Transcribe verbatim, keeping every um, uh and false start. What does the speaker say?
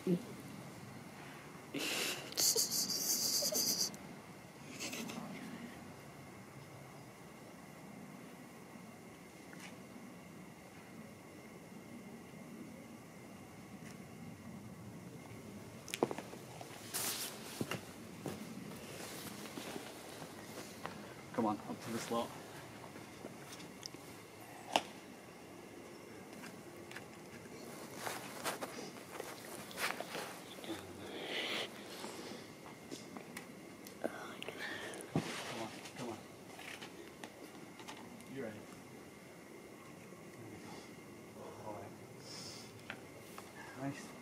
Come on, up to the slot. Come on, come on. You ready? There we go. All right. Nice.